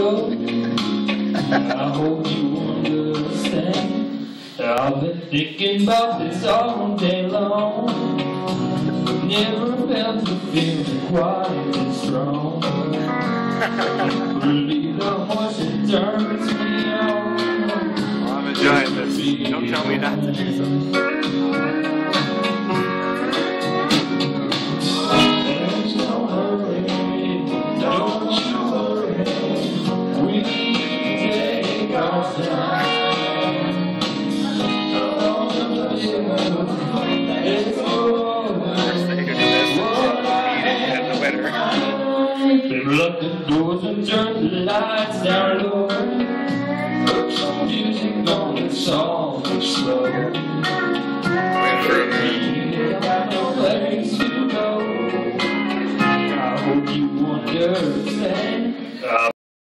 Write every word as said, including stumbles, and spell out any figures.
go. I hope you understand. I've been thinking about this all day long. Never felt the feeling quite this strong. Really the emotion turns me on. Well, I'm enjoying this. Don't tell me not to do something. Lock the doors and turn the lights down low. Put some music on, the song is slow. Wait for me.